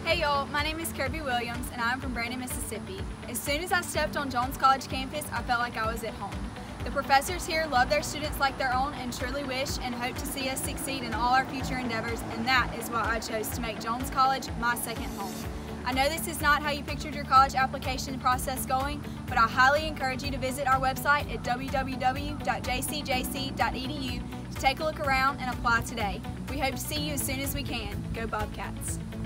Hey y'all, my name is Kirby Williams and I'm from Brandon, Mississippi. As soon as I stepped on Jones College campus, I felt like I was at home. The professors here love their students like their own and truly wish and hope to see us succeed in all our future endeavors, and that is why I chose to make Jones College my second home. I know this is not how you pictured your college application process going, but I highly encourage you to visit our website at www.jcjc.edu to take a look around and apply today. We hope to see you as soon as we can. Go Bobcats!